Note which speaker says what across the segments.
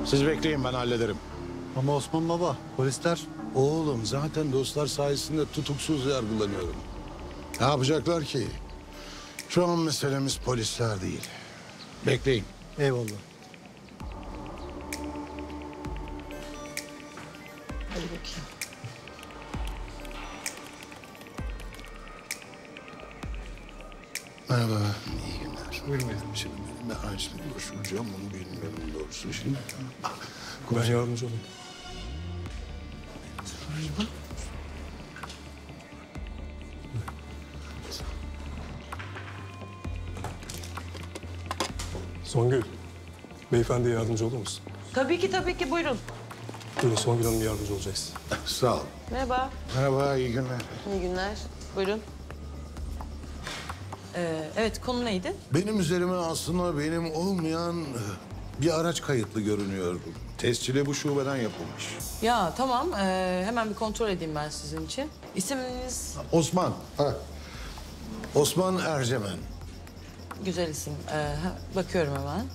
Speaker 1: Siz bekleyin, ben hallederim.
Speaker 2: Ama Osman Baba, polisler...
Speaker 1: Oğlum zaten dostlar sayesinde tutuksuz yargılanıyorum. Ne yapacaklar ki? Şu an meselemiz polisler değil. Bekleyin.
Speaker 2: Eyvallah.
Speaker 3: Hadi bakayım.
Speaker 1: Merhaba, iyi günler. Buyurun. Şimdi ben hangisini başvuracağım onu bilmiyorum doğrusu. Şimdi
Speaker 4: Ben yardımcı olayım. Songül, beyefendiye yardımcı olur musun?
Speaker 3: Tabii ki buyurun.
Speaker 4: Buyurun, Songül Hanım yardımcı olacaksın.
Speaker 1: sağ ol.
Speaker 3: Merhaba.
Speaker 1: Merhaba, iyi günler.
Speaker 3: İyi günler. Buyurun. Evet, konu neydi?
Speaker 1: Benim üzerime aslında benim olmayan bir araç kayıtlı görünüyor. Tescili bu şubeden yapılmış.
Speaker 3: Ya tamam, hemen bir kontrol edeyim ben sizin için. İsminiz
Speaker 1: Osman. Osman Ercemen.
Speaker 3: güzel isim. Bakıyorum hemen.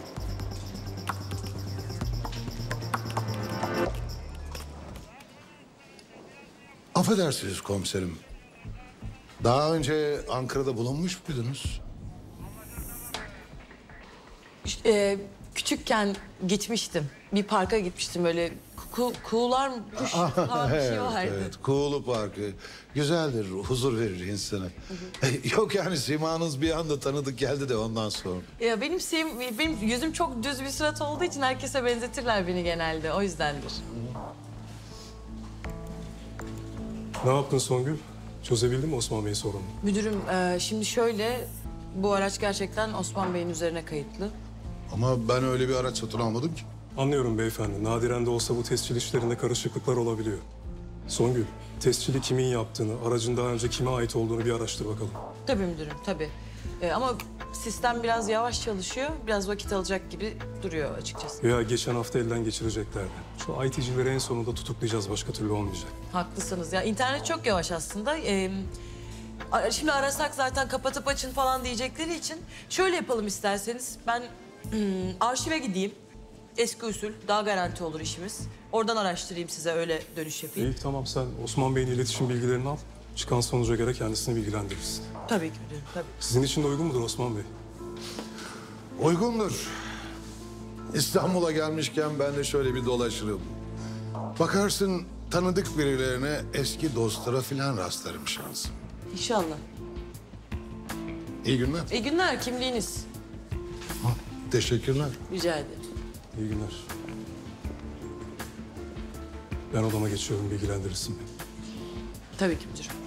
Speaker 1: Affedersiniz komiserim. Daha önce Ankara'da bulunmuş muydunuz?
Speaker 3: Küçükken gitmiştim. Bir parka gitmiştim böyle kuğular mı, kuş falan bir şey vardı.
Speaker 1: Evet, Kuğulu Parkı. Güzeldir, huzur verir insana. Yok yani simanız bir anda tanıdık geldi de ondan sonra.
Speaker 3: Ya benim yüzüm çok düz bir surat olduğu için herkese benzetirler beni genelde. O yüzdendir.
Speaker 4: Ne yaptın Songül? Çözebildin mi Osman Bey'in sorununu?
Speaker 3: Müdürüm, şimdi şöyle, bu araç gerçekten Osman Bey'in üzerine kayıtlı.
Speaker 1: Ama ben öyle bir araç satın almadım ki.
Speaker 4: Anlıyorum beyefendi. Nadiren de olsa bu tescil işlerinde karışıklıklar olabiliyor. Songül, tescili kimin yaptığını, aracın daha önce kime ait olduğunu bir araştır bakalım.
Speaker 3: Tabii müdürüm, tabii. Ama sistem biraz yavaş çalışıyor, biraz vakit alacak gibi duruyor açıkçası.
Speaker 4: Veya geçen hafta elden geçireceklerdi. Şu IT'cileri en sonunda tutuklayacağız, başka türlü olmayacak.
Speaker 3: Haklısınız. Ya internet çok yavaş aslında. Şimdi arasak zaten kapatıp açın falan diyecekleri için şöyle yapalım isterseniz. Ben arşive gideyim. Eski usul, daha garanti olur işimiz. Oradan araştırayım size, öyle dönüş yapayım.
Speaker 4: İyi tamam, sen Osman Bey'in iletişim bilgilerini al. Çıkan sonuca göre kendisini bilgilendirirsin.
Speaker 3: Tabii ki müdürüm, tabii.
Speaker 4: Sizin için de uygun mudur Osman Bey?
Speaker 1: Uygundur. İstanbul'a gelmişken ben de şöyle bir dolaşırım. Bakarsın tanıdık birilerine, eski dostlara falan rastlarım şansım.
Speaker 3: İnşallah.
Speaker 1: İyi günler.
Speaker 3: İyi günler, kimliğiniz.
Speaker 1: Teşekkürler.
Speaker 3: Rica ederim.
Speaker 4: İyi günler. Ben odama geçiyorum, bilgilendirirsin beni.
Speaker 3: Tabii ki müdürüm.